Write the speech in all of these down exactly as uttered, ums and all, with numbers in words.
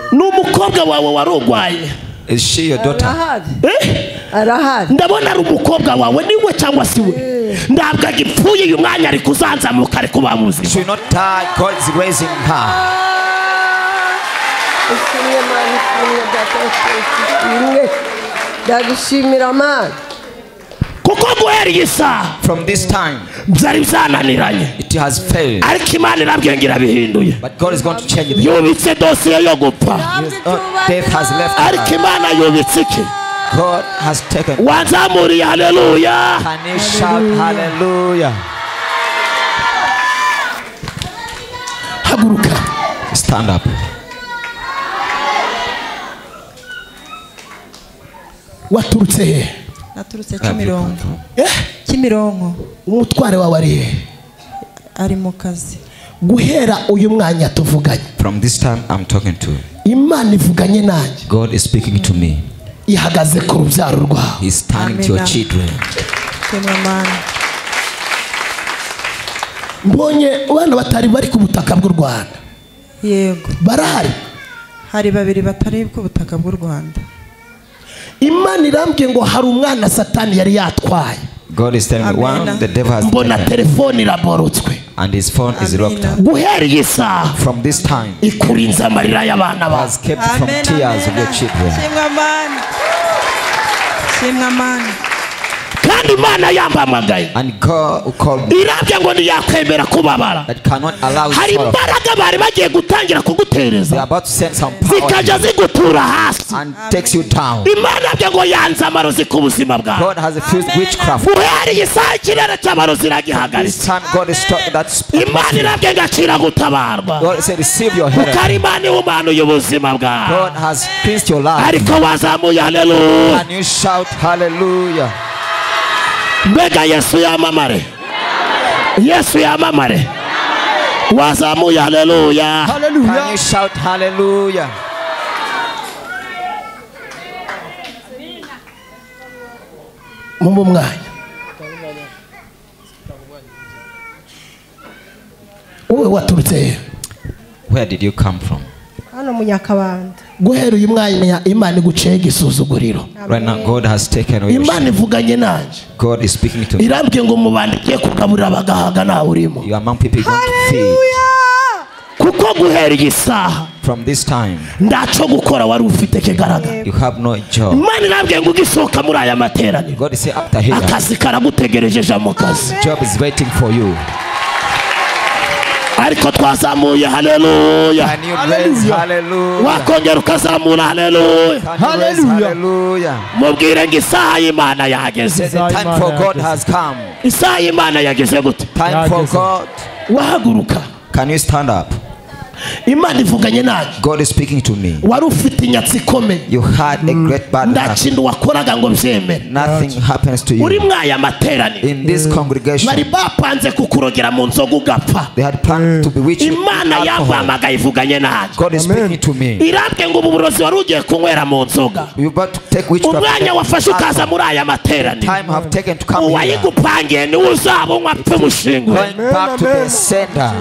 Numukobwa wawe warogwaye. Is she your daughter? Eh? Arahari. Ndabona ari umukobwa wawe niwe cyangwa siwe. Ndabwo agipfuye uyu mwanya ari kuzanzamuka ari kuba muzima. She will not die. God is raising her. Ndagushimira Mana. Kuko guhera isa. From this time, byari byananiranye. it has failed. Ariko Imana irabwengera bihinduye. But God is going to change it. Yubitse dosiye yo gupfa. Death has left Ariko her. Imana yubitse iki? God has taken. Wanzamuriye haleluya. Can you shout hallelujah? Haguruka. Stand up. Waturutse he? Naturutse Kimironko. Eh? Kimironko. Umutware wawe ari he? Ari mu kazi. Guhera uyu mwanya tuvuganye. From this time I'm talking to. Imana ivuganye nanjye. God is speaking to me. Ihagaze ku rubyaro rwawe. He's standing to your children. Mbonye abana batari bari ku butaka bw'u Rwanda. Yego. Barahari. Hari babiri batari ku butaka bw'u Rwanda. Imana irambye ngo hari umwana Satani yari yatwaye. God is telling me one the devil has mbona telefone iraborotswe and his phone is locked up. Guhera isa From this time ikurinza amarira y'abana ba has kept from tears of your children. Shimwamani. Shimwamani. kandi Imana yambamagaye And God called me irambye ngo niyakwemera kubabara. that cannot allow hari imbaraga bari bagiye gutangira kugutereza. They are about to send some power zikaja zigutura hasi and takes you down. Imana bye ngo yanze amarozi ku buzima bwawe. God has refused witchcraft. guhera isa ikirere cy'amarozi This iragihagaritse. time God is stopping that. Imana irambye ngacira gutabarwa. God said receive your healing. kuko Imana ihumanuye ubuzima bwawe. God has cleansed your life. ariko wazamuye haleluya. Can you shout hallelujah? Mbega Yesu yamamare. Yesu yamamare. Wazamuye haleluya. Can you shout hallelujah? Mumbu mwanya. Uwe waturutse. Where did you come from? Hano mu Nyakabanda. Guhera uyu mwanya Imana iguceye igisuzuguriro. Right now God has taken away your Imana shame. ivuganye nanje. God is speaking to me. Irambye ngo mubandikiye kugaburira bagahaga nawe urimo. You are among people going to feed. Kuko guhera igisaha From this time ndaco gukora wari ufite kigaragara. you have no job. Imana irambye ngo ugisohoka muri aya materaniro. God is saying after here akazi karagutegereje mu kazi. job is waiting for you. ariko twazamuye haleluya. Can you raise hallelujah? wakongera ukazamura haleluya. Can you raise hallelujah? mubwire ngo isaha y'Imana yageze. The time for God has come. isaha y'Imana yageze gute? Time for God. wahaguruka. Can you stand up? Imana ivuganye nanjye. God is speaking to me. wari ufite inyatsi ikomeye. You had a great bad nta luck. kintu wakoraga ngo byemere. Nothing happens to uri you. mwaya materaniro. In this congregation bari bapanze kukurogera mu nzoga ugapfa. they had planned to bewitch you with Imana alcohol. yavamagaye ivuganye nanjye. God is speaking to me. irambye ngo ubu burozi wari ugiye kunywera mu nzoga. You about to take witchcraft. umwanya wafashe ukaza muri aya materaniro. Time have taken to come here. uwayigupangiye niwe uzaba unywa apfe mushingwe. Going back to the center.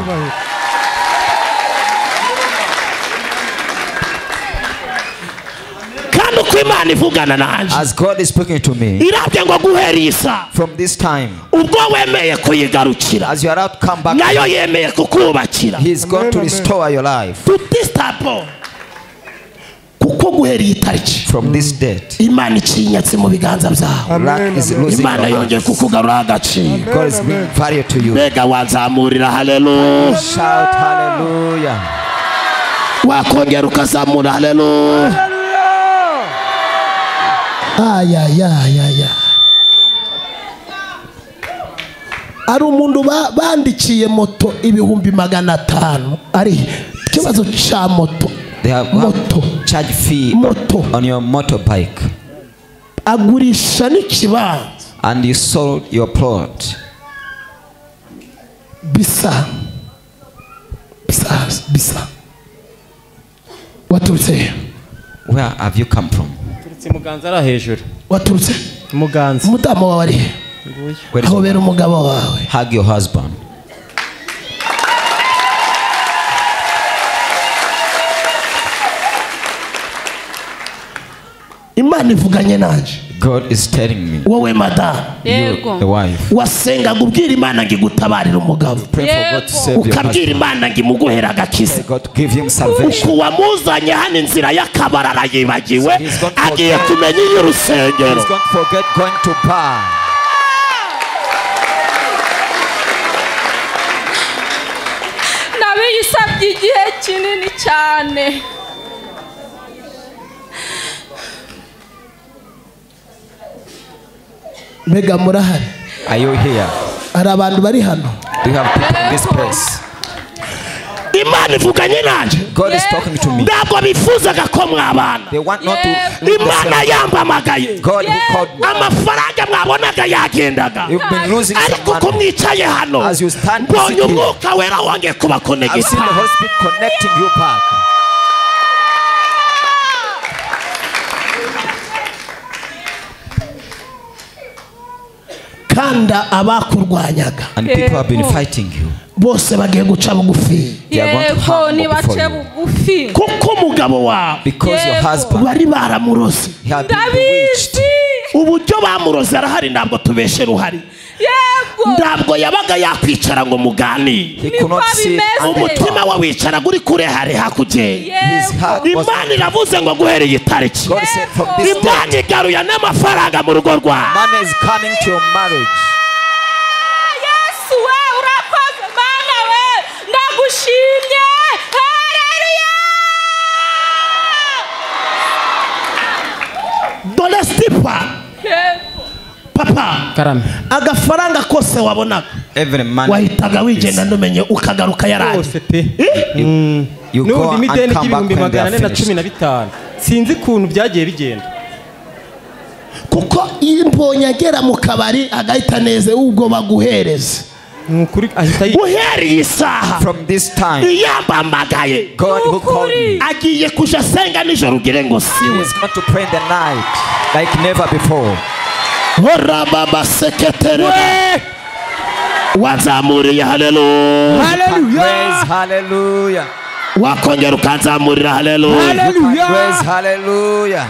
kandi uko Imana ivugana nanjye. As God is speaking to me. irambye ngo guhera isa From this time ubwo wemeye kuyigarukira as you are out to come back, nayo yemeye kukubakira. He is going to restore your life. tutistabo kuko guhera iyi tariki From this date Imana icinyatse mu biganza byawe. luck is losing Imana your yongeye hands. kukugarura agaciro. God is bringing value to you. mbega wazamurira haleluya. Shout hallelujah. wakongera ukazamura haleluya. ayayayaya ari umuntu bandikiye moto ibihumbi magana atanu. ari ikibazo cya moto. They have moto charge fee moto on your motorbike agurisha n'ikibanza and you sold your plot. bisa bisa bisa waturutse. Where have you come from? turutse Muganza ara hejuru. waturutse Muganza. umudamu wawe ari Where is aho bera umugabo wawe. Hug your husband. Imana ivuganye nanje. God is telling me. Wowe madame, You, the wife. wasenga gubwira Imana ngigutabarira umugabo. Pray for God to save your Ukabwira husband. Imana ngimuguhera agakiza. God to give him salvation. Uku wamuzanye hano inzira y'akabarara yibagiwe. So he's gonna forget. Agiye kumenya y'urusengero. He's going to forget going to bar. Nabiyisabye igihe kinini cyane. Mbega murahari? Are you here? Hari abantu bari hano. Do you have people in this place? Imana ivuganye nanje. God is talking to me. Ntabwo bifuzaga ko mwabana. They want not to. Imana yambamagaye. God who called me. Amafaranga mwabonaga yagendaga. You've been losing some Ariko ko money. mwicaye hano. As you stand Mbonye sitting here, umwuka wera wange kuba I've seen the connected. Holy Spirit connecting you back. Kanda abakurwanyaga. And people have been fighting you. Bose bagiye guca bugufi. They are going to Yego harm nibace before you. bugufi. Kuko umugabo wawe Because your Yego. husband, bari baramurose. he had been bewitched. Ndabizi. Uburyo bamuroze arahari ntabwo tubeshe ruhari. Yego. Ntabwo yabaga yakwicara ngo muganire. He could not Niko sit bimeze. and Umutima talk. wa wicaraga uri kure hari hakugeye. His heart was. Imana iravuze ngo guhereye itariki. God said from this day, Imana igaruye n'amafaranga mu rugo rwawe. money is coming to your marriage. Yesu we urakoze Mana we ndagushimye. Haleluya. Dore Stipa. Yego. Papa. Karame. Agafaranga kose wabonaga. Every man. Wahitaga wigenda numenye ukagaruka yaraje. Rwose pe. You, you go N'ubundi and imideni come back y'ibihumbi when they magana are ane na cumi na finished. bitanu. Sinzi ukuntu byagiye bigenda. Kuko iyo mbonye agera mu kabari agahita neze ubwo baguhereza. Nukuri ahita yi. Guhereye isaha. From this time, Iyambamagaye. God who called me Agiye kuja senga nijoro ugire ngo siwe. is going to pray in the night like never before. Hora baba seketere. Wazamuriye haleluya. Praise hallelujah. Wakongera ukanzamurira haleluya. Praise hallelujah.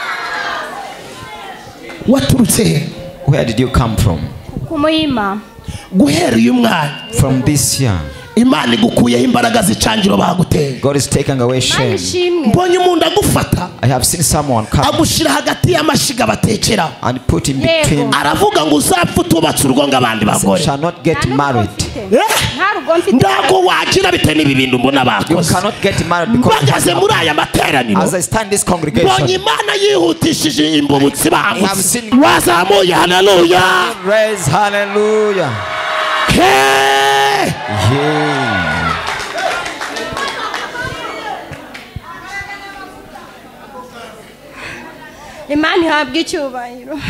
Waturutse he? Where did you come from? Kumuhima. Guhereye umwana. From this year. Imana igukuyeho imbaraga zicangiro baguteye. God is taking away shame. Ishimwe. Mbonye umuntu agufata I have seen someone come agushira hagati y'amashiga batekera. and put in between. Aravuga ngo uzapfa utubatse urugo ng'abandi bagore. Shall not get married. Eh? Nta rugo mfite. Ndago wagira bite n'ibi bintu mbona You bakoze. cannot get married because Mbagaze muri aya materaniro. as I stand in this Mbonye congregation, Imana yihutishije imbubutsi I have baguze. seen Wazamuye haleluya. praise hallelujah. Hey! Yeah. Imana ihabwe icyubahiro.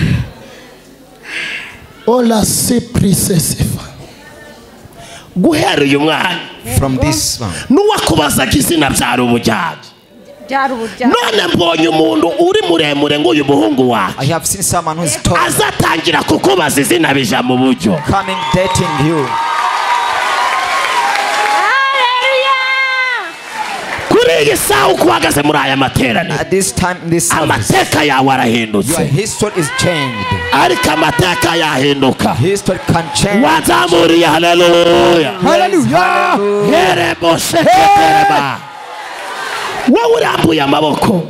Ola se prisesifa. Guhereye umwana. From this one. Nuwakubazaga izina byari ubujyaji. Byari ubujya. None mbonye umuntu uri muremure ngo uyu muhungu wacu I have seen someone who's tall azatangira kukubaza izina bija mu buryo. coming dating you. Haleluya. Kuri iyi saha uko uhagaze muri aya materaniro. At this time in this service, Amateka yawe your arahindutse. history is changed. Ariko amateka yahinduka. History can change. Wazamuriye haleluya. Hallelujah. Herebo seketereba. Wowe urambuye amaboko.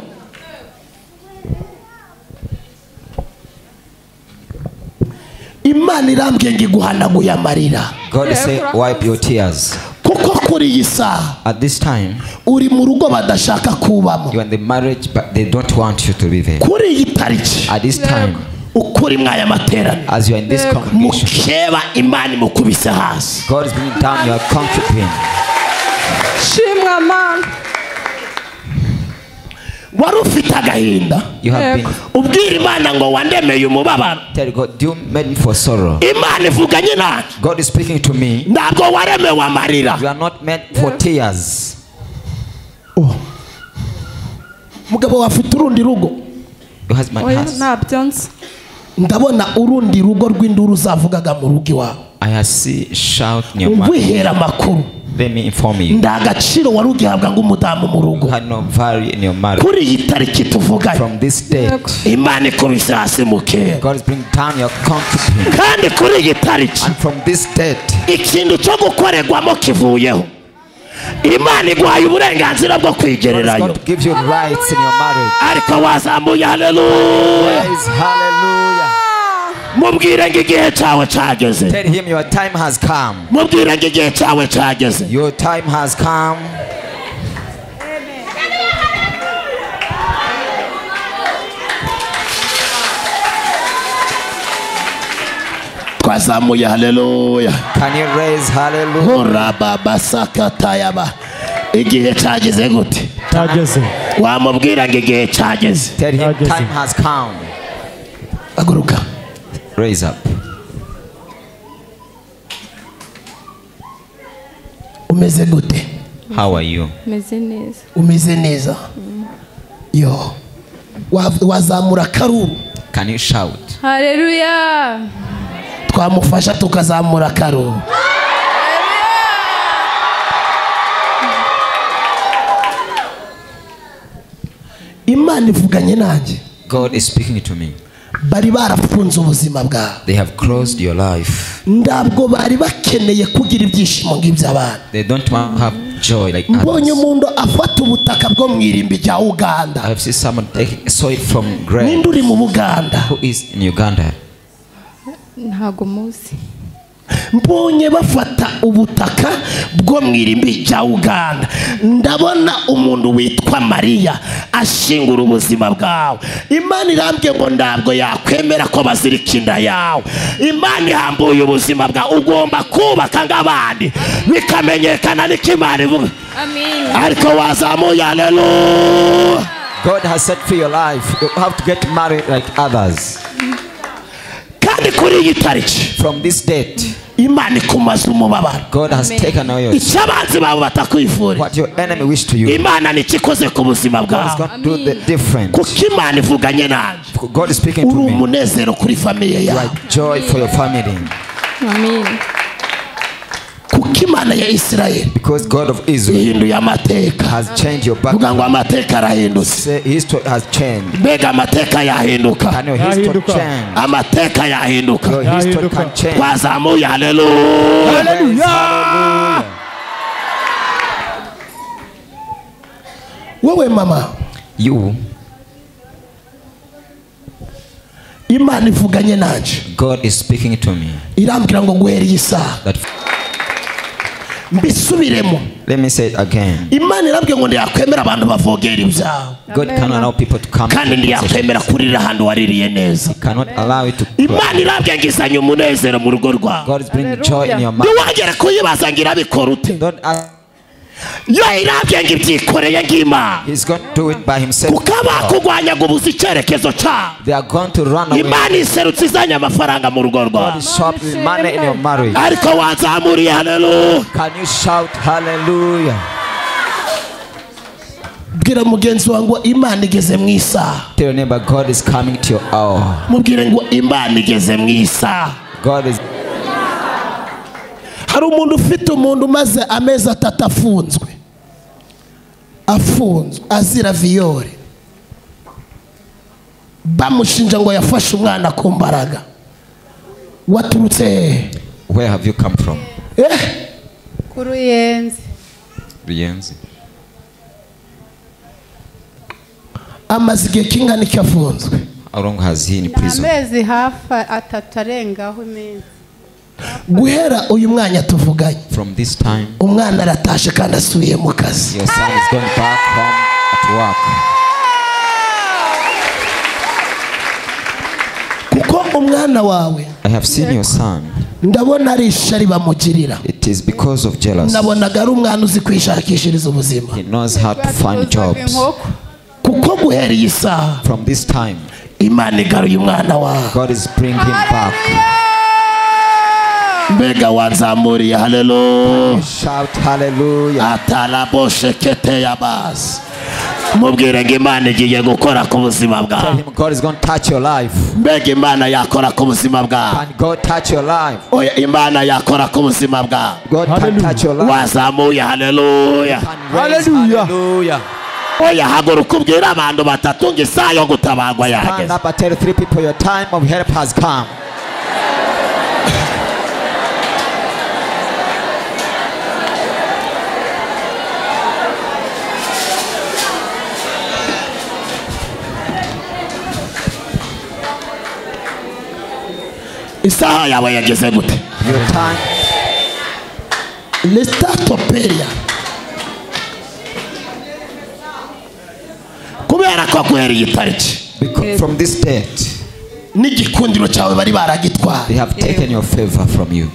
Imana irambwiye ngo iguhanaguye amarira. God say, wipe your tears. Kuko kuri iyi saha At this time, uri mu rugo badashaka kubamo. you are in the marriage, but they don't want you to be there. Kuri iyi tariki At this time, ukuri mwaya materaniro. as you are in this congregation, Mukeba Imana imukubise hasi. God is bringing down your concubine. Shimwa Mana. Wari ufite agahinda. You have been Ubwira Imana ngo wandemeye umubabaro. tell God, you made me for sorrow. Imana ivuganye nanjye. God is speaking to me. Ntabwo waremewe amarira. You are not meant for tears. Mugabo wafite urundi rugo. Your husband Oya has. ntabyo nzi. Ndabona urundi rugo rw'induru uzavugaga mu rugo iwawe. I have see shout in your mouth. Wihera amakuru. Let me inform you. nda agaciro wari ugihabwa ng'umudamu mu rugo You had no value in your marriage. kuri iyi tariki tuvuganye From this date, imana ikubise hasi mu kera God is bringing down your concubine. kandi kuri iyi tariki And from this date, ikintu cyo gukorerwamo kivuyeho imana iguhaye uburenganzira bwo God is kwigererayo going to give you rights in your marriage. ariko wazamuye haleluya Praise hallelujah. mubwire ngo igihe cyawe cyageze Tell him your time has come. mubwire ngo igihe cyawe cyageze Your time has come. twazamuye haleluya Can you raise hallelujah? hora baba sakatayaba igihe cyageze gute cyageze wamubwira ngo igihe cyageze Tell him Yageze. time has come. aguruka Raise up. umeze gute How are you? meze neza umeze neza yo Wa- wazamura karuru Can you shout? haleluya twamufasha tukazamura karuru imana ivuganye nanjye God is speaking to me. bari barafunze ubuzima bwawe They have closed your life. ntabwo bari bakeneye kugira ibyishimo nk'iby'abana They don't want to have joy like mbonye others. umuntu afata ubutaka bwo mu irimbi rya uganda I have seen someone taking soil from grave. ninde uri mu buganda Who is in Uganda? ntago muzi mbonye bafata ubutaka bwo mu irimbi rya uganda ndabona umuntu witwa mariya ashingura ubuzima bwawe imana irambye ngo ntabwo yakwemera ko bazirika inda yawe imana ihambuye ubuzima bwawe ugomba kubaka nk'abandi bikamenyekana niko imana ivuga amin ariko wazamuye haleluya God has set free your life. You have to get married like others. kandi kuri iyi tariki From this date, imana ikumaze umubabaro God has Amen. taken away your icyo abanzi bawe batakwifuriza what your enemy wish to you. imana nikikoze ku buzima God is bwawe going to do the different. kuko imana ivuganye nanjye God is speaking to uri me. umunezero kuri famiye You yawe are joy for your family. amin kuko imana ya isirayeli Because God of Israel ihinduye amateka has changed your vuga ngo background. amateka arahindutse Say history has changed. mbega amateka yahinduka Can your history Yahinduka. change? amateka yahinduka Your history Yahinduka. can change. twazamuye haleluya Hallelujah. wowe mama You, imana ivuganye nanjye God is speaking to me. irambwira ngo guhera iyi saha That mbisubiremo let me say it again. imana irambwira ngo ntiyakwemera abantu bavogera ibyawe God cannot allow people to come. kandi to possession. ntiyakwemera kurira ahantu waririye neza Cannot allow you to. imana irambwira ngo izanye umunezero mu rugo rwawe God is bringing joy in your mind. ntiwagere kuyibaza ngo irabikora ute Don't ask. yo irambwira ngo ibyikoreye nk'imana He's going to do it by himself. kuko abakurwanyaga ubuze icyerekezo cyabo They are going to run away. imana iserutse izanye amafaranga mu rugo God rwawe is shout with money in your marriage. ariko wazamuriye haleluya Can you shout hallelujah? bwira mugenzi wawe ngo imana igeze mu isaha Tell your neighbor, God is coming to your hour. mubwire ngo imana igeze mu isaha God is. hari umuntu ufite umuntu umaze amezi atatu afunzwe afunzwe azira viyore bamushinja ngo yafashe umwana ku mbaraga waturutse hehe Where have you come from? eh ku ruyenzi Ruyenzi. amaze igihe kingana iki afunzwe How long has he in prison? amezi hafi atatu arengaho iminsi guhera uyu mwanya tuvuganye From this time, umwana aratashe kandi asubiye mu kazi your son is going back home at work. kuko umwana wawe I have seen your son. ndabona ari ishari bamugirira It is because of jealousy. nabonaga ari umwana uzi kwishakishiriza ubuzima He knows how to find Batuzaga jobs. inkoko kuko guhera iyi saha From this time, imana igaruye umwana wawe God is bringing him back. mbega wanzamuriye haleluya Shout hallelujah. ataraboshe kete ya basi mubwire ngo Imana igiye gukora ku buzima Tell bwawe. him God is going to touch your life. Mbega Imana yakora ku buzima bwawe. Can God touch your life? Oya, Imana yakora ku buzima bwawe. God can touch your life. Wazamuye haleluya. Can raise, hallelujah. Oya, haguruka ubwire abantu batatu ngo isaha yo gutabagwa Stand yageze. up and tell three people your time of help has come. Isaha yawe yageze gute? Your time. Lestatoperia. Kubera ko guhereye itariki Because from this date, n'igikundiro cyawe bari baragitwara. they have taken your favor from you.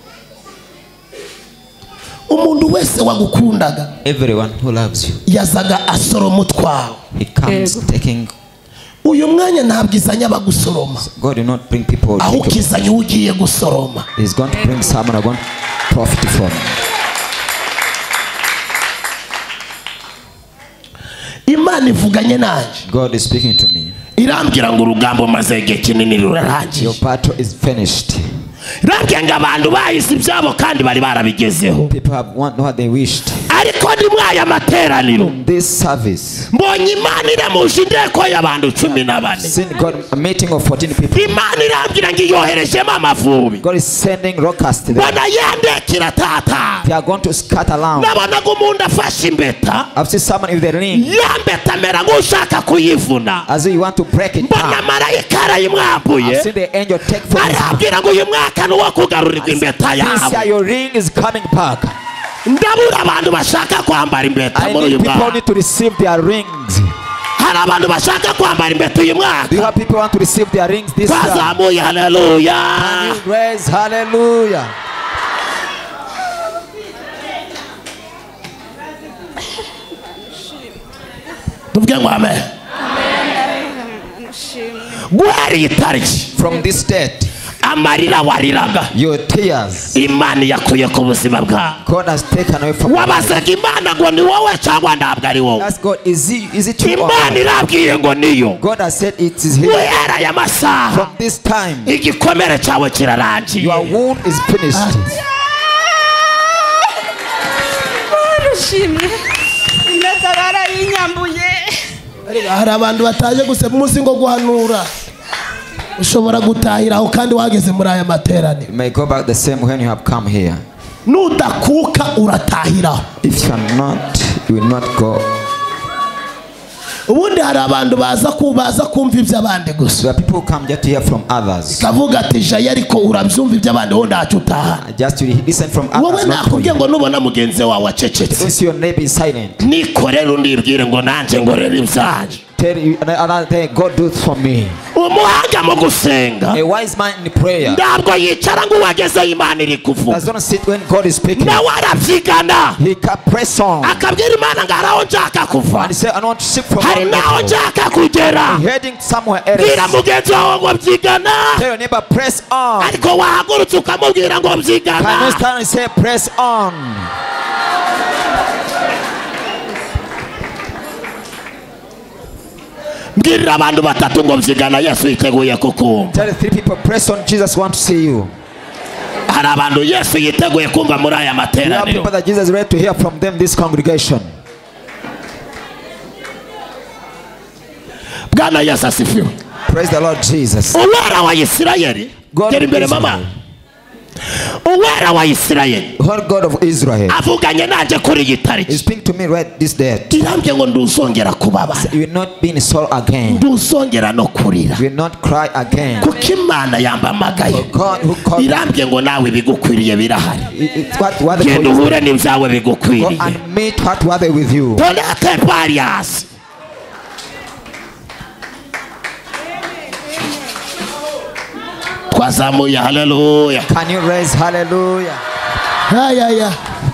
Umuntu wese wagukundaga Everyone who loves you, yazaga asoroma utwawe. he comes taking. Uyu mwanya ntabwo izanye abagusoroma, God will not bring people. ahubwo izanye ugiye gusoroma. He's going to bring someone who going to profit from. Imana ivuganye nanjye God is speaking to me. irambwira ngo urugambo maze igihe kinini rurarangiye. Your battle is finished. Irambwira ngo abantu bahise ibyabo kandi bari barabigezeho, People have want what they wished. ariko ni mwaya materaniro This service, mbonye Imana iramuje inteko y'abantu cumi na bane. seen God a meeting of fourteen people. Imana irambwira ngo iyoherejemo amavubi. God is sending rockers to them. Bana yendekira tata. They are going to scatter around. Nabonaga umuntu afashe imbeta, I've seen someone with the ring ya mbeta amera nk'ushaka kuyivuna. as if you want to break it Mbona down. marayika arayimwambuye, I've seen the angel take from his hand. arabwira ngo uyu mwaka ni uwo kugarurirwa imbeta This year yawe. your ring is coming back. Ndabura abantu bashaka kwambara imbeta I muri need uyu people mwaka. need to receive their rings. Hari abantu bashaka kwambara imbeta uyu Do you mwaka. have people want to receive their rings this year? Twazamuye haleluya. Can you raise hallelujah? Tuvuge ngo amen. Guhera iyi tariki From this date, amarira wariraga your tears, Imana yakuye ku buzima bwawe. God has taken away from you. Wabazaga Imana ngo ni wowe cyangwa ntabwo ari wowe. Ask God, is it, is it you? or Imana not? irabwiye ngo niyo. God has said it is Him. Guhera aya masaha From this time, igikomere cyawe kirarangiye. your wound is finished. Ushimwe. Impeta barayinyambuye. Hari abantu bataje gusaba umunsi ngo guhanura, ushobora gutahiraho kandi wageze muri aya materaniro. You may go back the same when you have come here. Nudakuka uratahiraho. If you are not, you will not go. Ubundi hari abantu baza kubaza kumva iby'abandi gusa. There are people who come just to hear from others. Kavuga ati jaye ariko urabyumva iby'abandi wowe ntacyo utahana. Just to listen from Wowe others. Not from nakubwiye you. ngo nubona mugenzi wawe acecetse, Since your neighbor is silent, nikorere undibwire ngo nanjye ngorere ibyanje. tell you another thing, God do it for me. Umuhanga mu gusenga A wise man in prayer ntabwo yicara ngo uwagezeho Imana iri kuvuga. does not sit when God is speaking. Nawe arabyigana He can press on akabwira Imana ngo hari aho nshaka kuva, and say, I want to seek from hari n'aho God. nshaka kugera. Heading somewhere Bwira else. mugenzi wawe ngo byigana, Tell your neighbor, press on. ariko wahagurutse ukamubwira ngo Can you byigana. stand and say, press on? Mbwirira abantu batatu ngo byigana, Yesu yiteguye kukumva. Tell the three people, press on. Jesus wants to see you. Hari abantu Yesu yiteguye kumva muri aya There are materaniro. people that Jesus is ready to hear from them, this congregation. Bwana Yesu asifiwe. Praise the Lord Jesus. Uwera wa Isirayeli, God gera of imbere Israel. mama. Uwera wa Isirayeli Lord God of Israel avuganye nanjye kuri iyi is tariki. speaking to me right this day. Irambye ngo nduzongera kubabara, You will not be in sorrow again. nduzongera no kurira, You will not cry again. kuko Imana yambamagaye. God who called you, Irambye ngo nawe bigukwiriye birahari. it's what what they Genda call you. uhure n'ibyawe Go bigukwiriye. and meet what were they with you. Tonete parias. Twazamuye haleluya. Can you raise hallelujah? Hayaya.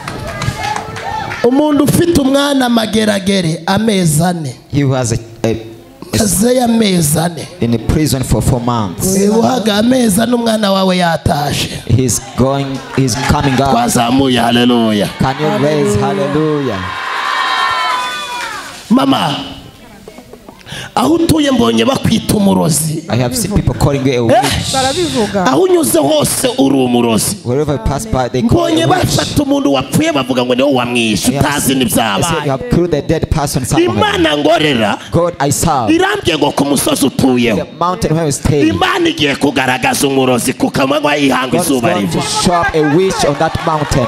Umuntu ufite umwana mageragere amezi ane, He was a, a, a, aze amezi ane, in a prison for four months. uhaga amezi ane umwana wawe yatashe. He's going, he's coming up. Twazamuye haleluya. Can you raise hallelujah? mama aho utuye mbonye bakwita umurozi. I have seen people calling you a witch. barabivuga. aho unyuze hose uri umurozi. Wherever you pass by, they call mbonye you a witch. bafata umuntu wapfuye bavuga ngo niwe wamwishe Yes. utazi They say you n'ibyabaye. have killed a dead person somewhere. Imana ngorera God I serve. irambye ngo ku musozi utuyeho The mountain where you stay. Imana igiye kugaragaza umurozi ku kamanywa y'ihanga God is izuba going to riva. show up a witch on that mountain.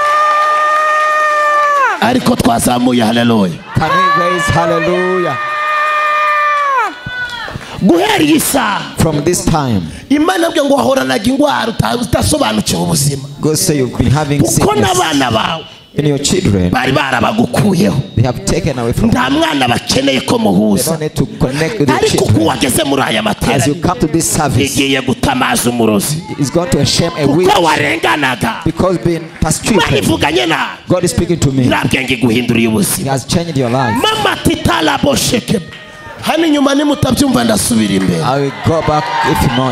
ariko twazamuye haleluya. Can we raise hallelujah? guhera iyi saha From this time, Imana abwiye ngo wahoranaga indwara utasobanukiwe ubuzima God say you've been having kuko sickness. n'abana bawe In your children, bari barabagukuyeho. they have taken away from you. nta mwana bakeneye ko They muhuza don't need to connect with your ariko uko children. wageze muri aya As you materaniro come to this service, igiye gutamaza umurozi it's going to shame a witch kuko warenganaga. because being Imana persecuted. ivuganye nawe God is speaking to me. irambwiye ngo iguhinduriye He ubuzima. has changed your life. mama titalabosheke hano inyuma nimutabyumva ndasubira imbere. I will go back if not.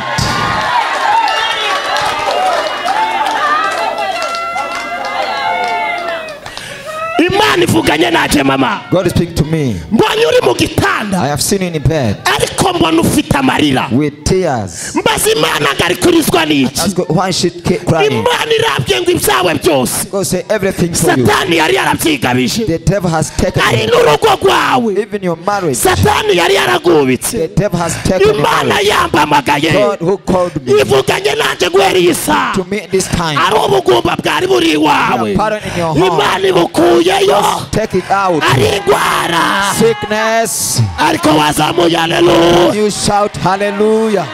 Imana ivuganye naje mama God is speaking to me. mbonye uri mu I gitanda have seen you in bed ariko mbona ufite amarira with tears. mbaza Imana ngo ari kurizwa n'iki. Ask God, why is she ca- crying? Imana irambye ngo ibyawe byose God say everything for you. satani yari yarabyigabije. The devil has taken ari you. n'urugo rwawe Even your marriage. satani yari yaragubitse. The devil has taken your Imana marriage. yambamagaye God who called me ivuganye nanjye guhera iyi saha to me this time. ari ubugumba bwari buri iwawe. You are pardon in your heart. Imana ibukuyeyo Take it out. ari indwara Sickness. ariko wazamuye haleluya. You shout hallelujah.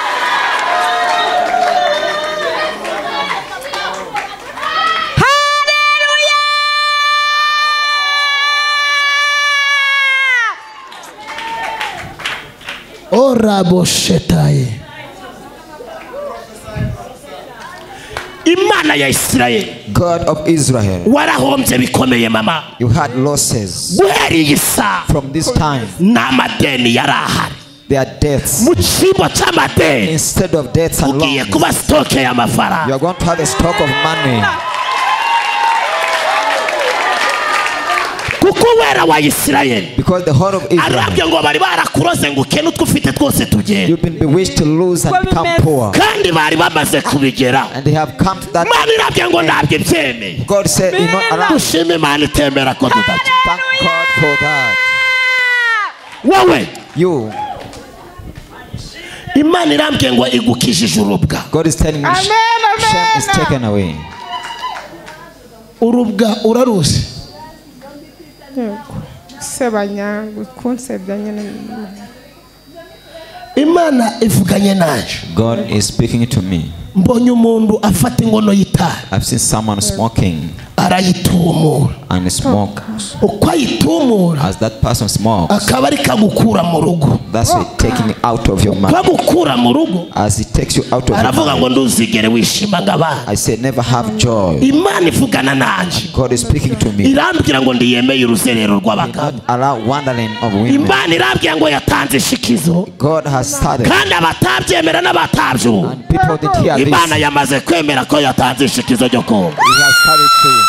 oraboshetaye Imana ya Isirayeli God of Israel, warahombye bikomeye mama you had losses. guhera iyi saha From this time, n'amadeni yari ahari there are deaths. mu cyimbo cy'amadeni Instead of deaths and ugiye loans, kuba sitoke you y'amafaranga. are going to have a stock of money. kuko wera wa Isirayeli Because the whole of Israel, arabye ngo bari barakuroze ngo ukene utwo ufite twose tugende you've been bewitched to lose and become poor. kandi bari bamaze kubigera. And they have come to that. Imana irabye ngo ntabwo ibyemeye. God said, you're not allowed. dushime Imana itemera ko tudaca. Thank God for that. wowe You, Imana irambye ngo igukijije urubwa. God is telling you, shame is taken away. urubwa uraruzi sebanya kunsebya nyine. Imana ivuganye naje God is speaking to me. mbonye umuntu afata inkono y'itabi I've seen someone smoking arayitumura and smoke. uko ayitumura As that person smokes, akaba ari kagukura mu rugo. that's it, taking you out of your mind. kagukura mu rugo As it takes you out of your aravuga ngo mind, nduzigere wishima ng'abana. I say, never have joy. Imana ivugana nanjye God is speaking to me. irambwira ngo ndiyemeye uruzerero rw'abagabo. Allow wandering of women. Imana irambwira ngo yatanze ishikizo God has started, kandi abatabyemera n'abatabyumva and people didn't hear this. Imana yamaze kwemera ko yatanze ishikizo ryo kumva. He has started saying,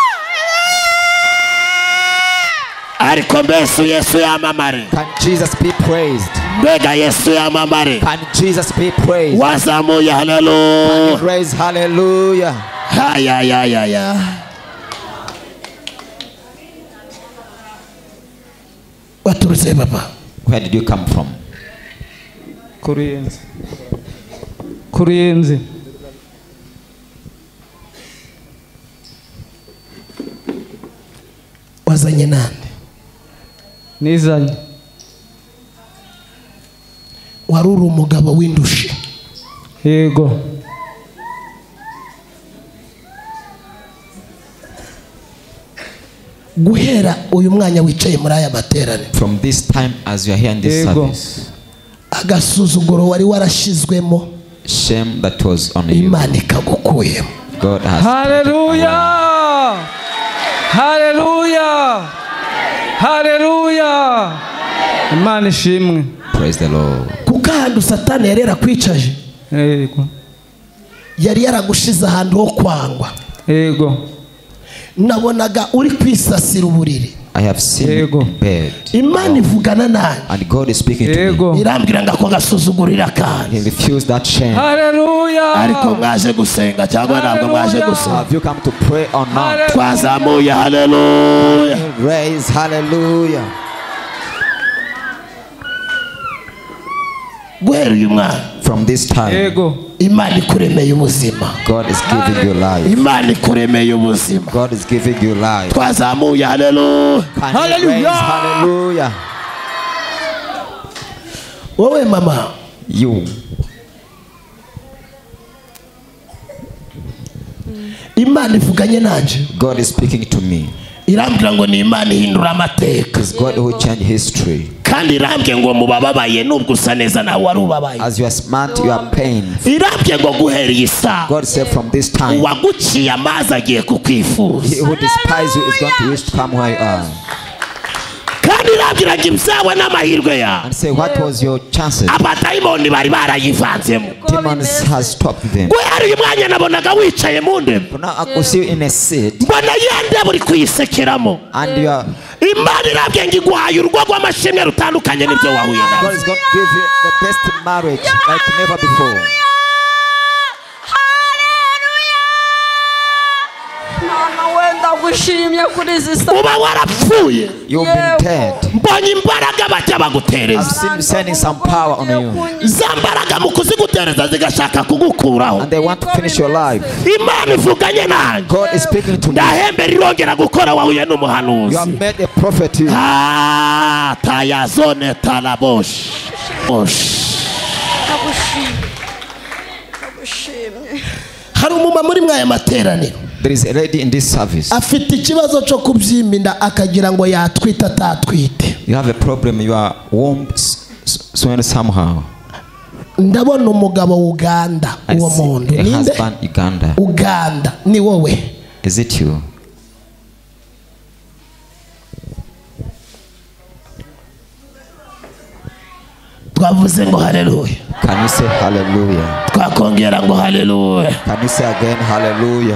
ariko mbese Yesu yamamare. can Jesus be praised? mbega Yesu yamamare. Can Jesus be praised? wazamuye Can haleluya. you praise hallelujah? hayayayaya waturutse papa. Where did you come from? Kuruyenzi. Kuruyenzi. wazanye nande? Nizanye. wari uri umugabo w'indushi. Yego. guhera uyu mwanya wicaye muri aya materaniro From this time, as you are here in this Yego. service, agasuzuguro wari warashizwemo shame that was on you, Imana ikagukuyemo. God has. Hallelujah. Hallelujah. Hallelujah. Imana ishimwe. Praise the Lord. kuko ahantu satani yari yarakwicaje Yego. yari yaragushize ahantu ho kwangwa. Yego. nabonaga uri kwisasira uburiri I have seen Yego. in bed. imana ivugana nanjye And God is speaking to me. Yego. irambwira ngo ako gasuzugurira kandi He refused that shame. Hallelujah. ariko mwaje gusenga cyangwa ntabwo mwaje gusenga Have you come to pray or not? twazamuye haleluya Raise hallelujah. guhera uyu mwana From this time, Yego. imana ikuremeye ubuzima God is giving you life. imana ikuremeye ubuzima God is giving you life. twazamuye haleluya Can you raise hallelujah? wowe mama You. imana ivuganye nanjye God is speaking to me. irambwira ngo ni imana ihindura amateka It's God who changed history. kandi irambye ngo mubababaye nubwo usa neza nawe wari ubabaye As you are smart, you are pain. irambye ngo guhera iyi saa God said from this time, uwaguciye amazi agiye kukwifuza he who despises you is going to wish to come where you are. kandi irambwira ngo ibyawe n'amahirwe yawe And say, what was your chances? abadayimoni bari barayivanzemo Demons has stopped them. guhera uyu mwanya nabonaga wicaye mu ndebe But now I could see you in a seat, mbona ya ndebe uri kuyisekeramo and you are, imana irambye ngo iguhaye urugo rw'amashimwe rutandukanye n'ibyo wahuye God nabyo is going to give you the best marriage like never before. mama wenda gushimye kuri izi sa uba warapfuye You've been dead. mbonye imbaraga bajya I've bagutereza seen you sending some power on you, za mbaraga mu kuzigutereza zigashaka kugukuraho and they want to finish your life. imana ivuganye nanjye God is speaking to me. ndahembe rirongera gukora wahuye You n'umuhanuzi have met a prophet here. Ah, tayazone talabosh bosh hari umumama muri mwaya materaniro There is a lady in this service. afite ikibazo cyo kubyimba inda akagira ngo yatwite atatwite You have a problem. You are warm, s- s- swollen somehow. ndabona umugabo Uganda I uwo see muntu a ninde husband Uganda. Uganda ni wowe Is it you? twavuze ngo haleluya Can you say hallelujah? twakongera ngo haleluya Can you say again hallelujah?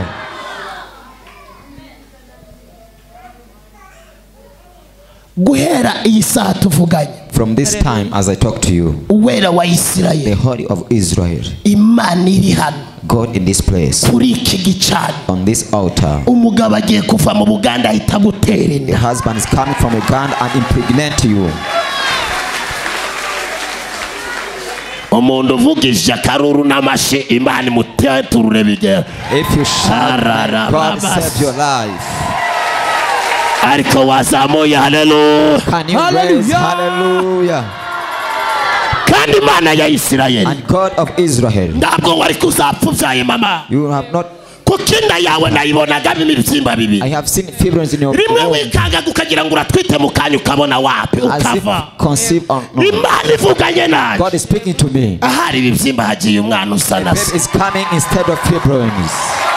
guhera iyi saha tuvuganye From this time, as I talk to you, uwera wa the Isirayeli Holy of Israel, imana iri hano God in this place, kuri iki gicaniro on this altar, umugabo agiye kuva mu Buganda ahita gutera the inda husband is coming from Uganda and impregnate you. umuntu uvugije akaruru n'amashi imana imuteturure bigera If you shout, Arara God babas. save your life. ariko wazamuye haleluya Can you raise hallelujah? kandi imana ya Isirayeli And God of Israel, ntabwo wari kuzapfa ubyaye mama you have not, kuko inda yawe nayibonagamo ibibyimba I bibiri have seen fibroids in your rimwe womb wikangaga ukagira ngo uratwite mu kanya ukabona wapi as if ukava conceived on. No. imana ivuganye nanjye God is speaking to me. ahari ibibyimba hagiye umwana usa na Baby se is coming instead of fibroids.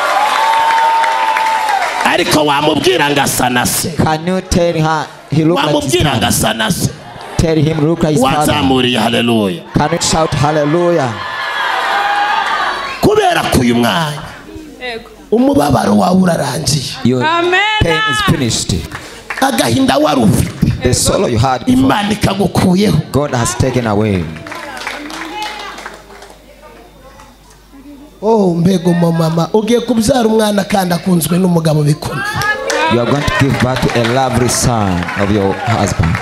ariko wamubwira ngo asa na se Can you tell her he look like his wamubwira ngo father? asa na se Tell him look like his father. wazamuriye haleluya Can you shout hallelujah? kubera ko uyu mwanya umubabaro wawe urarangiye Your Amen. pain is finished. agahinda wari ufite The sorrow you had before, imana ikagukuyeho God has taken away. oh mbega umumama ugiye kubyara umwana kandi akunzwe n'umugabo bikomeye You are going to give birth to a lovely son of your husband.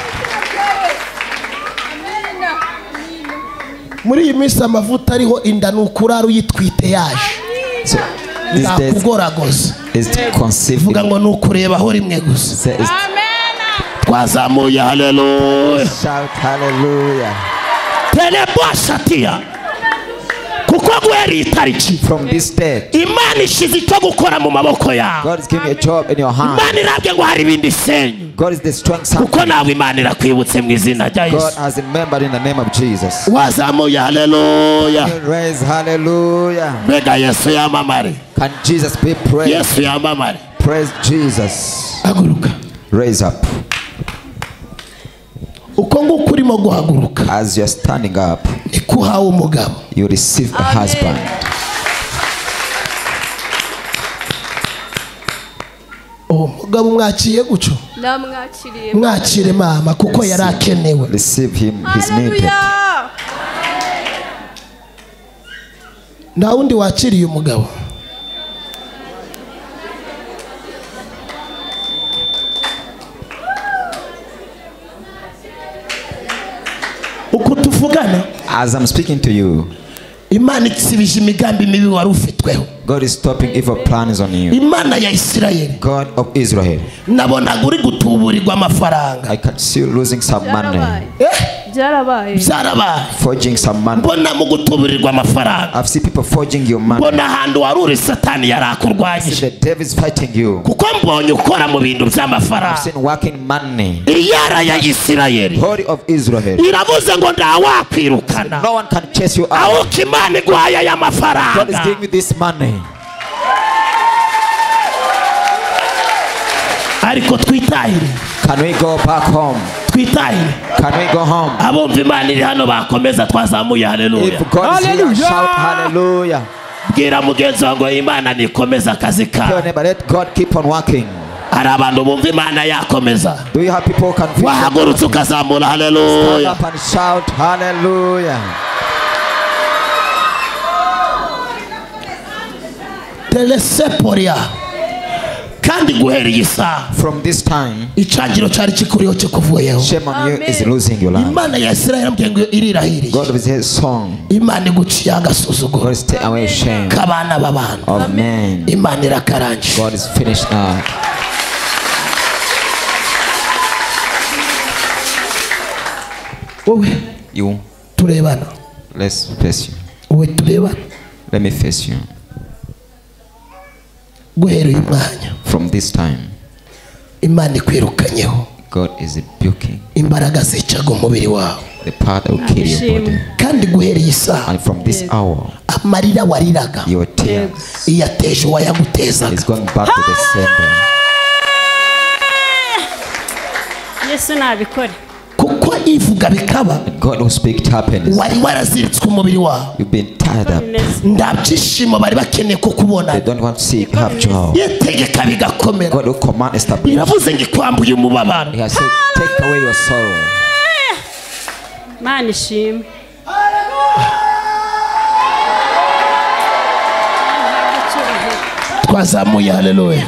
muri iyi minsi amavuta ariho inda ni ukurara uyitwite yaje So these days nakugoragoza is conceived. vuga ngo ni ukurebaho rimwe gusa Say it's- twazamuye haleluya Shout hallelujah. telebwashatiya kuko guhera iyi tariki From this day, imana ishize icyo gukora mu maboko yawe God is giving you a job in your hand. imana irabye ngo hari ibindi senyu God is destroying kuko something. nawe imana irakwibutse mu izina rya God yesu has remembered in the name of Jesus. wazamuye haleluya Raise hallelujah. mbega yesu yamamare Can Jesus be praised? yesu yamamare Praise Jesus. haguruka Raise up. uko nguko urimo guhaguruka As you're standing up, niko uhawe umugabo you receive a husband. uwo mugabo umwakiye guco namwakiriye mwakire mama kuko yari akenewe. Receive him. He's needed. Haleluya. Nta wundi wakiriye umugabo. Uko tuvugana As I'm speaking to you, Imana itsibije imigambi mibi wari ufitweho. God is stopping evil plans on you. Imana ya Isirayeli, God of Israel, nabonaga uri gutuburirwa amafaranga. I can see you losing some money, Eh, Byarabaye. byarabaye. forging some money. Mbona mu gutuburirwa amafaranga. I've seen people forging your money. Mbona ahantu wari uri Satani yari akurwanyije. The devil is fighting you. Kuko mbonye ukora mu bintu I've by'amafaranga. seen working money. Iyara ya Isirayeli Body of Israel. iravuze ngo ndawakwirukana. No one can chase you out. Aho Imana iguhaye aya God is mafaranga. giving you this money. Ariko twitahire. Can we go back home? Twitahire. Can we go home? Abumva Imana iri hano bakomeza twazamuye haleluya. If God is here, shout hallelujah. Bwira mugenzi wanjye Imana nikomeza akazi Tell your kawe. neighbor, let God keep on working. Hari abantu bumva Imana yakomeza. Do you have people who can feel Wahagurutse ukazamura Stand haleluya. up and shout hallelujah. Teleseporia. Kandi guhereye isaha From this time, icangiro cyari kikuriho kikuvuyeho. shame on you is losing your life. Imana ya Isirayeli yambwiye ngo irirahiriye. God with his song, Imana iguciye God agasuzuguro is take away shame k'abana b'abantu. of men. Imana irakarangije. God is finished now. Wowe You, turebana. let's face you. Wowe turebana. Let me face you. Guhereye umwanya From this time, Imana ikwirukanyeho God is rebuking imbaraga zicaga umubiri wawe. the part that will kill your body. Kandi guhereye isaha And from this hour, amarira wariraga your tears iyateje uwayagutezaga. is going back to the sender. Yesu nabikore. Kuko ivuga bikaba God will speak to happiness. wari waraziritswe umubiri wawe. You've been tied up. Nta byishimo bari bakeneye ko kubona. They don't want to see you have joy. Yetegeka bigakomera. God will command establish. Iravuze ngo ikwambuye umubabaro. He has said, take away your sorrow. Mana ishimwe. Twazamuye haleluya.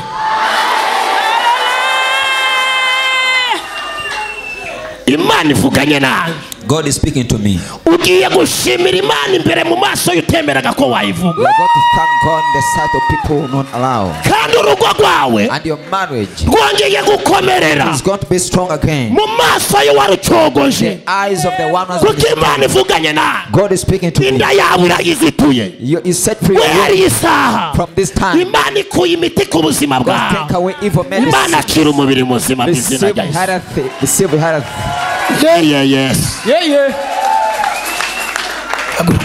Imana ivuganye nawe. God is speaking to me. Ugiye gushimira Imana imbere mu maso y'utemeraga ko wayivuga. You are going to thank God in the sight of people who will not allow. Kandi urugo rwawe And your marriage rwongeye gukomerera is going to be strong again. mu maso y'uwarucogoje. The eyes of the one who has Kuko been Imana destroyed. ivuganye nawe. God is speaking to me. Inda yawe irayizituye. You, you set free your Guhera will. isaha From this time, Imana ikuye imiti ku buzima God take bwawe. away evil Imana medicine. akira umubiri muzima mu izina Receive rya Yesu. health. Receive health. Yeah, yeah, yes. Yeah, yeah. Haguruka.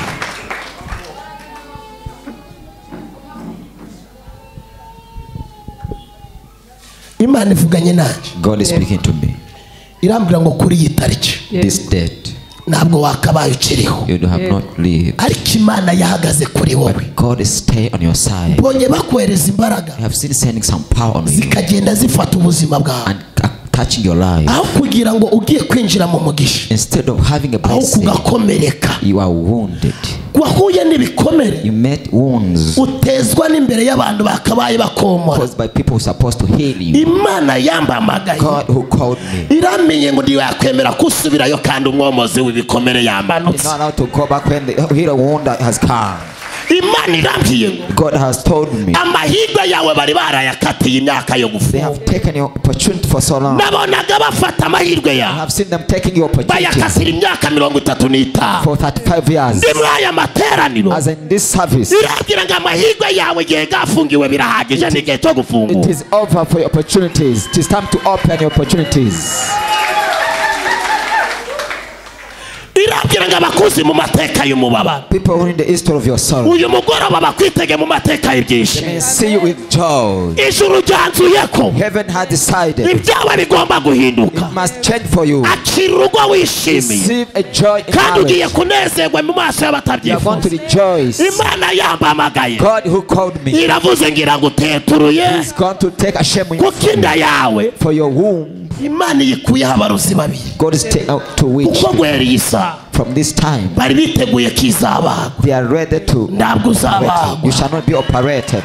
Imana ivuganye nanjye. God is speaking to me. Irambwira ngo kuri iyi tariki This date, ntabwo wakabaye ukiriho. you have not lived. Ariko Imana yahagaze kuri wowe. God is stay on your side. Mbonye bakohereza imbaraga I have seen sending some power on you zikagenda zifata ubuzima bwawe. and uh, touching your life. Aho kugira ngo ugiye kwinjira mu mugisha, Instead of having a aho blessing, kugakomereka, you are wounded. wahuye n'ibikomere You met wounds utezwa n'imbere y'abantu bakabaye bakomora. caused by people who are supposed to heal you. Imana yambamagaye God who called me. iramenye ngo ntiwakwemera kusubirayo kandi umwomozi w'ibikomere You're yamanutse. not allowed to go back when the heal wound that has come. Imana irambwiye ngo God has told me amahirwe yawe bari barayakatiye imyaka yo they gufunga. have taken your opportunity for so long. Nabonaga bafata amahirwe I yawe have seen them taking your opportunity bayakasira imyaka mirongo itatu n'itanu. for thirty-five years. Ndi muri aya materaniro As in this service, irabwira ngo amahirwe yawe igihe gafungiwe birahagije n'igihe cyo it gufungura. is over for your opportunities. It is time to open your opportunities. irabwira ngo abakuzi mu mateka y'umubabaro People who are in the history of your soul. uyu mugoroba bakwitege mu mateka They y'ibyishimo may see you with joy. ijuru ryanzuye ko Heaven has decided it ibyawe bigomba guhinduka must change for you. akira urugo wishimiye Receive a joy in kandi ugiye marriage. kunezerwa mu maso You are going to y'abatabyifuza rejoice. imana yambamagaye God who called me iravuze ngo iraguteturuye is going to take a shame in kuko inda yawe for your womb. imana iyikuyeho abarozi babiri God is taking out to which kuko guhereye isaha from this time bari biteguye ko izabagwa they are ready to ntabwo operate. uzabagwa You shall not be operated.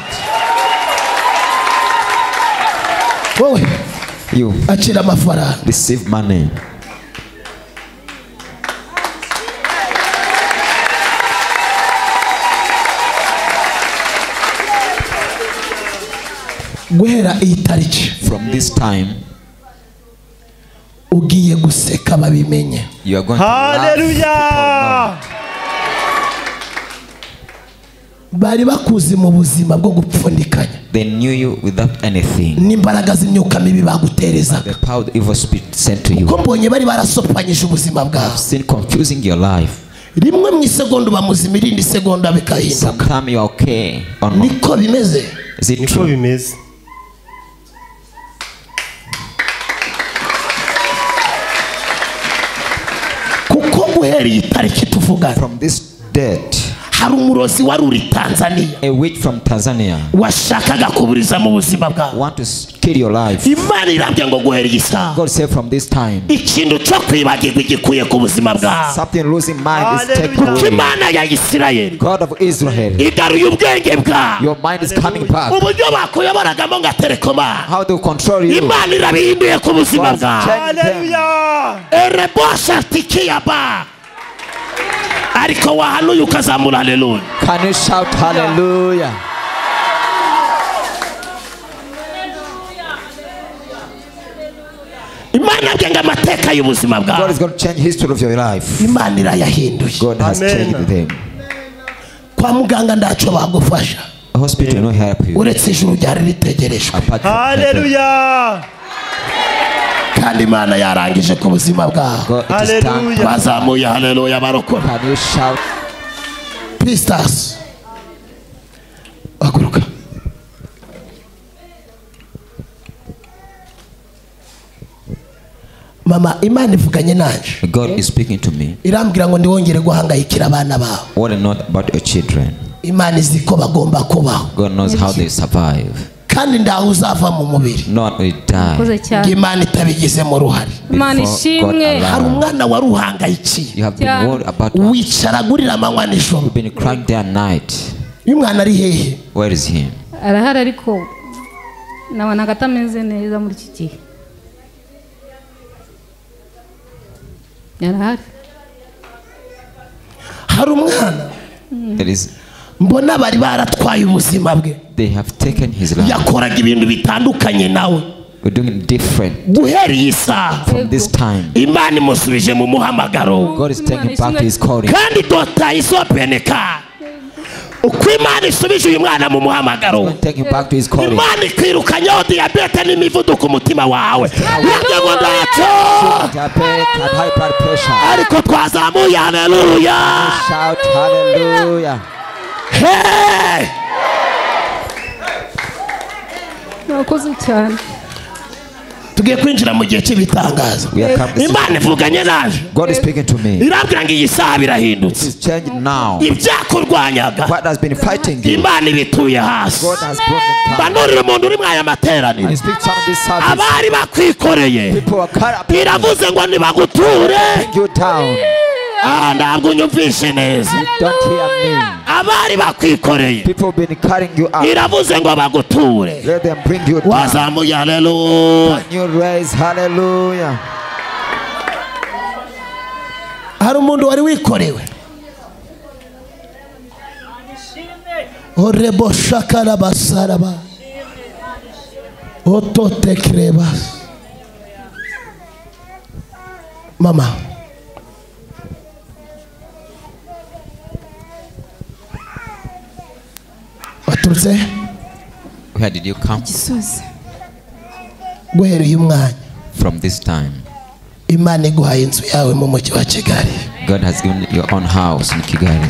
wowe You akira amafaranga receive money. guhera iyi tariki From this time ugiye guseka babimenye you are going to laugh. Hallelujah. bari bakuzi mu buzima bwo gupfundikanya They knew you without anything. n'imbaraga z'imyuka mibi baguterezaga The power of the evil spirit sent to you. ko mbonye bari barasopanyije ubuzima bwawe Sin confusing your life. rimwe mu isegonda uba muzima irindi segonda bikahinduka Sometimes you are okay or not. niko bimeze Is it Niko true? bimeze. kuko guhera iyi tariki tuvugana From this date, hari umurozi wari uri tanzania a witch from Tanzania washakaga kuburiza mu buzima bwawe want to kill your life. imana irambye ngo guhera iyi saha God said from this time, ikintu cyo kwibagirwa igikuye ku buzima bwawe something losing mind is taken kuko away. imana ya isirayeli God of Israel, igaruye ubwenge bwawe your mind is coming back. uburyo bakuyoboragamo ngo aterekoma How to control you? imana irabihinduye ku buzima God bwawe changed them. Hallelujah. erebosha tikiyaba ariko wahanuye ukazamura haleluya Can you shout hallelujah? imana byenga amateka y'ubuzima God bwawe is going to change history of your life. imana irayahinduye God has Amen. changed them. kwa muganga ndaco bagufasha The hospital will not help you. uretse ijuru ryari ritegerejwe Apart from heaven. Hallelujah. kandi imana yarangije ku buzima bwawe God, it is done. Hallelujah. bazamuye haleluya barokora Can you shout? pistas haguruka mama imana ivuganye nanje God is speaking to me. irambwira ngo ndiwongere guhangayikira abana bawe Worry not about your children. imana izi ko bagomba kubaho God knows how they survive. kandi ndaho uzava mu mubiri No one will die Mkoze ngo cyane. imana itabigizemo uruhare Imana before God ishimwe. hari allows. umwana wari uhangayikiye You have been Yeah. worried about what? wicara agurira amanywa nijoro You've been crying day and night. uyu mwana ari hehe Where is him? Arahari ariko nabonaga atameze neza muri iki gihe. Arahari. hari umwana There is. mbona bari baratwaye ubuzima bwe They have taken his life. yakoraga ibintu bitandukanye nawe We're doing it different guhera iyi saha from this time. imana imusubije mu muhamagaro God is taking back to his calling. kandi dota isopeneka uko imana isubije uyu mwana mu muhamagaro God taking back to his calling. imana ikwirukanyaho diyabete n'imivuduko umutima wawe urabye ngo ndaco Diabetes and high blood pressure. ariko twazamuye haleluya Shout hallelujah. hey! Nakoze cyane. tugiye kwinjira mu gihe cy'ibitangazo We are come. This is, imana ivuganye naje God is speaking to me. irambwira ngo iyi saha birahindutse It's changed now. ibyakurwanyaga What has been fighting you? imana ibituye hasi God has brought them down. banurira umuntu uri mwaya materaniro I speak some of this service. abari bakwikoreye People are caught up. iravuze ngo nibaguture Bring you down. Ah, ntabwo unyumvishe neza You don't hear me. abari bakwikoreye People have been carrying you up. iravuze ngo baguture Let them bring you down. wazamuye haleluya Can you raise hallelujah? hari umuntu wari wikorewe orebo shakara basaraba ototekreba mama waturutse Where did you come gisozi guhera uyu mwanya from this time? Imana iguhaye inzu yawe mu mujyi wa Kigali. God has given you your own house in Kigali.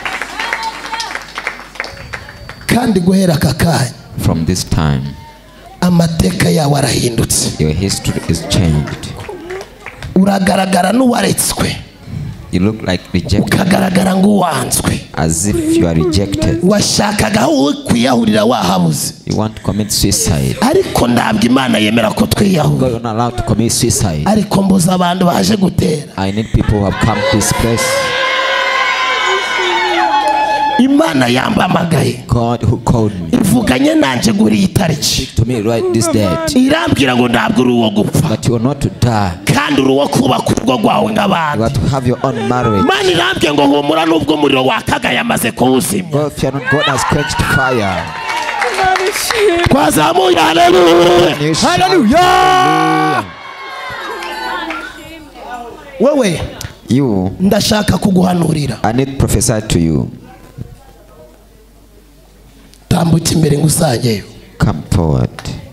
Kandi guhera kakanya From this time, amateka yawe arahindutse. your history is changed. Uragaragara n'uwaretswe, You look like rejected, ukagaragara ng'uwanzwe. as if you are rejected. Washakaga aho kwiyahurira wahabuze, You want to commit suicide. ariko ntabwo Imana yemera ko twiyahura. God, you're not allowed to commit suicide. Ariko mbuza abantu baje gutera. I need people who have come to this place. Imana yambamagaye, God who called me ivuganye nanjye guri itariki, to me right this date, irambwira ngo ntabwo uri uwo gupfa, but you are not to die. kandi uri uwo kubaka urugo rwawe You nk'abandi. are to have your own marriage. Imana irambwiye ngo humura n'ubwo umuriro wakaga yamaze kuwuzimya. God, if you are not, God has quenched fire. Twazamuye haleluya. You shout Haleluya. Wewe You, ndashaka kuguhanurira. I need to prophesy to you. Tambuka imbere ngusangeyo. Come forward.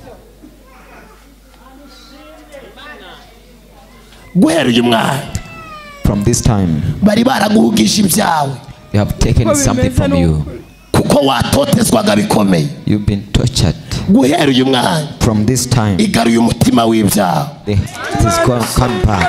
Guhera uyu mwanya From this time, bari baraguhugisha ibyawe, they have taken something from you. kuko watotezwaga bikomeye. You've been tortured. Guhera uyu mwanya From this time, igaruye umutima w'ibyawe. the heart is going to come back.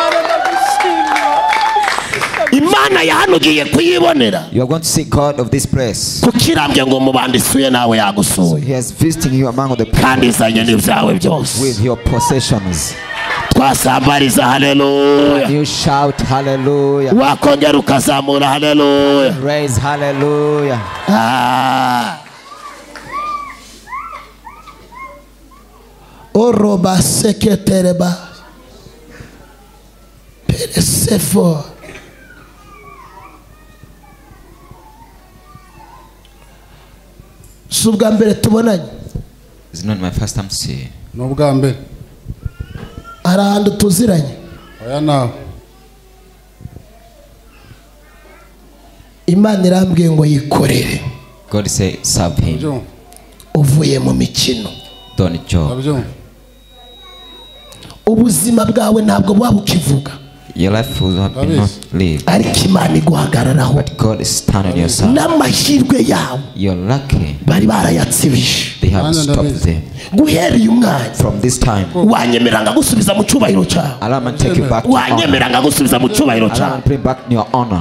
Imana yahanugiye kuyibonera, You are going to see God of this place. kuko irambye ngo mubandisuye nawe yagusuye, He is visiting you among the people kandi izanye n'ibyawe byose. with your possessions. Twasambariza haleluya. You shout hallelujah. Wakongera ukazamura haleluya. Raise hallelujah. Ah. Oroba seketereba peresefo. Subwa mbere tubonanye. It's not my first time to see you. n'ubwa mbere Hari ahantu tuziranye. oya nawe Imana irambwiye ngo yikorere. God say serve him. byumva Uvuye mu mikino. Don't joke. ndabyumva Ubuzima bwawe ntabwo buba bukivuga, Your life will not, will not live. ariko Imana iguhagararaho. But God is standing on your side. N'amahirwe yawe You're lucky. bari barayatsibije. They have Mana stopped ndabizi. them. Guhera uyu mwanya From this time, wanyemera ngagusubiza mu cyubahiro cyawe. allow me to take you back to honor. Wanyemera ngagusubiza mu cyubahiro Allow me cyawe. to bring back your honor.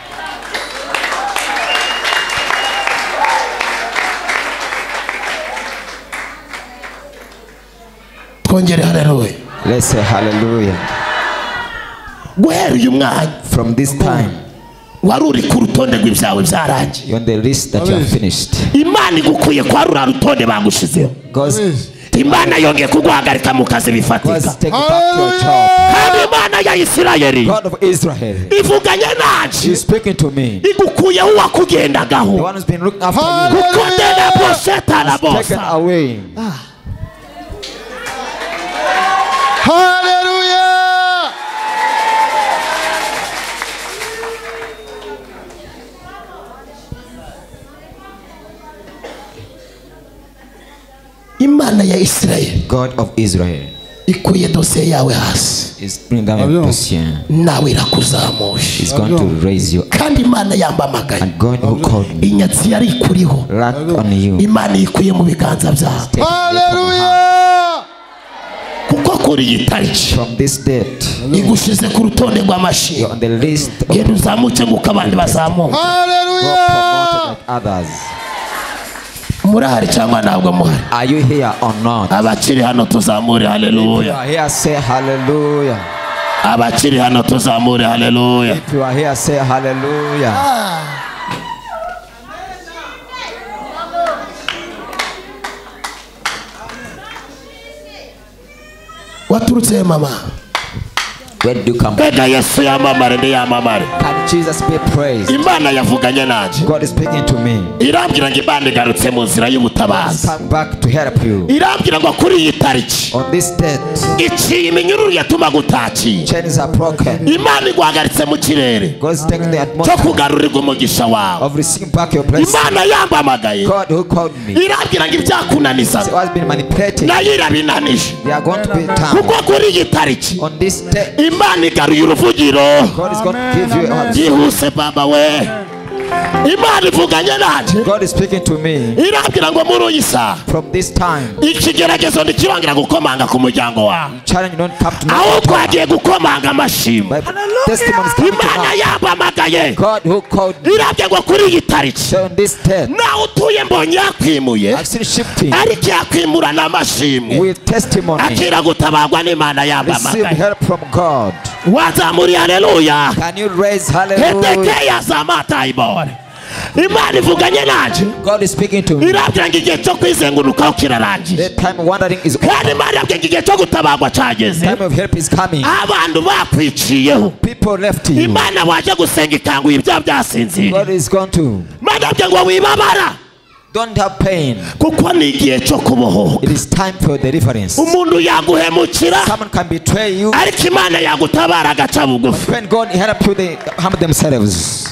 Twongere haleluya. Let's say hallelujah. Guhera uyu mwanya From this time, wari uri ku rutonde rw'ibyawe byarangiye. you're on the list that you have finished. Imana igukuye kwa rura rutonde bagushizeho. God's, Imana yongeye kuguhagarika mu kazi God's bifatika. taking back your job. Kandi Imana ya Isirayeli God of Israel, ivuganye nanje, He's speaking to me. igukuyeho The uwakugendagaho. one who's been looking after you Kuko ndenda poseta na has taken bosa. away. haleluya Imana ya Isirayeli God of Israel ikuye dosiye yawe hasi, is bringing down Amen. your position. nawe irakuzamusha. He's going to raise you up. Kandi Imana yambamagaye, And God who called me, inyatsi yari ikuriho, lack on you. Imana ikuye mu biganza byawe. Take away from her. haleluya Kuko kuri iyi tariki From this date, igushize ku rutonde you're rw'amashyi. on the list of Genda uzamuke nk'uko abandi bazamuka. haleluya promoted like others. Murahari cyangwa ntabwo muhari? Are you here or not? Abakiri hano tuzamure If you haleluya. are here, say hallelujah. Abakiri hano tuzamure haleluya. If you are here, say hallelujah. Waturutse he mama? Where did you come from? mbega yesu yamamare ndi yamamare. Can Jesus be praised? Imana yavuganye nanjye God is speaking to me. irambwira ngo Imana igarutse mu nzira y'ubutabazi. Come back to help you. irambwira ngo kuri iyi tariki On this date, iciye iminyururu yatuma gutakira. chains are broken. Imana iguhagaritse mu kirere God is taking the cyo atmosphere kugarurirwa umugisha wawe. of receiving back your blessing. Imana yambamagaye God who called me. irambwira ngo ibyakunaniza So has been manipulating. nayo irabinanije They are going to be kuko down. kuri iyi tariki On this day, Imana igaruye uruvugiro. God is going to give you a byihuse baba we. Imana ivuganye nanjye God is speaking to me irambwira ngo muri uyu isaha from this time. ikigeragezo ntikibangira gukomanga ku muryango wawe Challenge don't come to aho me. twagiye gukomanga amashimwe. But testimonies coming to Imana now. yambamagaye God who called me. irambye ngo kuri iyi tariki So on this day, nawe utuye mbonye yakwimuye I've seen shifting ariko yakwimurana amashimwe with testimony. akira gutabagwa n'Imana Receive yambamagaye. help from God. wazamuri haleluya. Can you raise hallelujah? hetekeya zamata ibore. Imana ivuganye nanjye God is speaking to me. irambwira ngo igihe cyo kwizengurukaho kirarangiye The time of wandering is over. kandi Imana irambwira ngo igihe cyo gutabagwa cyageze. Time of help is coming. abantu bakwiciyeho People left you. Imana waje gusenga ikanguye ibyaha byasinziriye. God is going to. Imana irambwira ngo wibabara Don't have pain. kuko ni igihe cyo kubohoka. It is time for deliverance. umuntu yaguhemukira Someone can betray you. ariko Imana yagutabara agaca bugufi. When God help you, they harm themselves.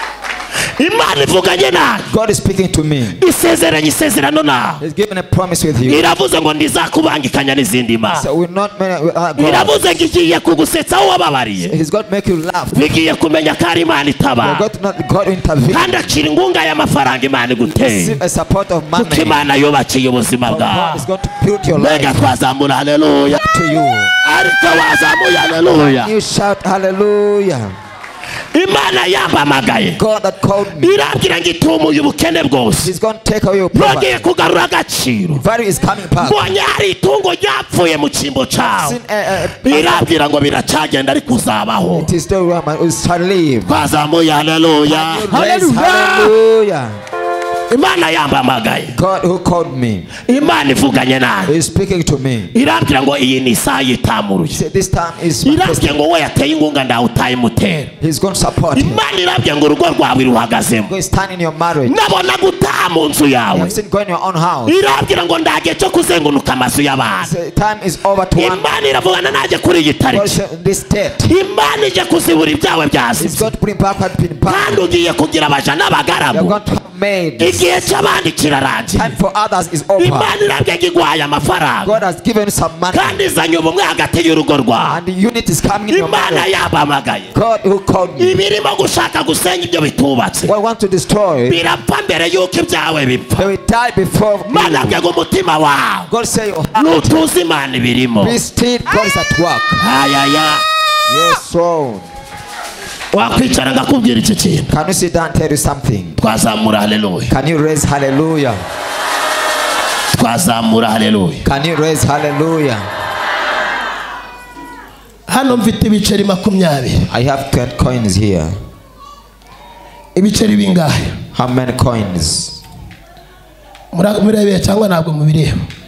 Imana ivuganye nawe God is speaking to me. isezeranye isezerano nawe He's given a promise with you. iravuze ngo ndizakubangikanya n'izindi mana. So we're not many. Uh, God. iravuze ngo igiye kugusetsa aho wababariye He's going to make you laugh. bigiye kumenya ko ari Imana You're itabara going to not God to intervene. kandi akira ingunga y'amafaranga Imana iguteye Receive a support of money. kuko Imana yubakiye ubuzima God bwawe. is going to build your mbega life twazamura haleluya to you. ariko wazamuye haleluya. You shout hallelujah. Imana yambamagaye God that called me. irambwira ngo itumuye ubukene bwose He's going to take away your yongeye poverty. kugarura agaciro. Value is coming back. mbonye hari itungo ryapfuye mu cyimbo cyawe Sin, uh, uh, irambwira ngo biracyagenda ariko uzabaho. it is the woman who shall live. twazamuye haleluya. Raise hallelujah. Imana yambamagaye God who called me Imana ivuganye nawe is speaking to me. irambwira ngo iyi ni isaha yitamuruye. Say, this time is my irambwira testimony. ngo we yateye ingunga ndawe utayimutera. He's going to support you. Imana irambwira ngo urugo rwawe ruhagazemo Go stand in your marriage. nabona gutaha mu nzu You yawe. have seen go in your own house. irambwira ngo ndagiye cyo kuzengunuka amazu y'abantu. Say, time is over to one. Imana iravugana nanjye kuri iyi God tariki. said, this state Imana ije kuzibura ibyawe is byasibye going to bring back what has been back. kandi ugiye kugira abaja You're n'abagaragu. going to have made. igihe cy'abandi kirarangiye. Time for others is over. Imana irambwira ngo iguhaye amafaranga God has given you some money. kandi izanye ubumwe hagati y'urugo rwawe. And the unit is coming in your Imana marriage. yabamagaye God who called me. ibirimo gushaka gusenya ibyo bitubatse God want to destroy. birapfa mbere y'uko ibyawe bipfa. They will die before Imana you. irambwira ngo umutima wawe God say your heart. nutuzi Imana ibirimo. Be still. God is at work. ayaya Yes, so. wakwicara ngakubwira iki kintu. Can you sit down and tell you something? twazamura haleluya. Can you raise hallelujah? twazamura haleluya. Can you raise hallelujah? hano mfite ibiceri makumyabiri. I have ten coins here. ibiceri bingahe? How many coins? murabirebeye cyangwa ntabwo mubireba?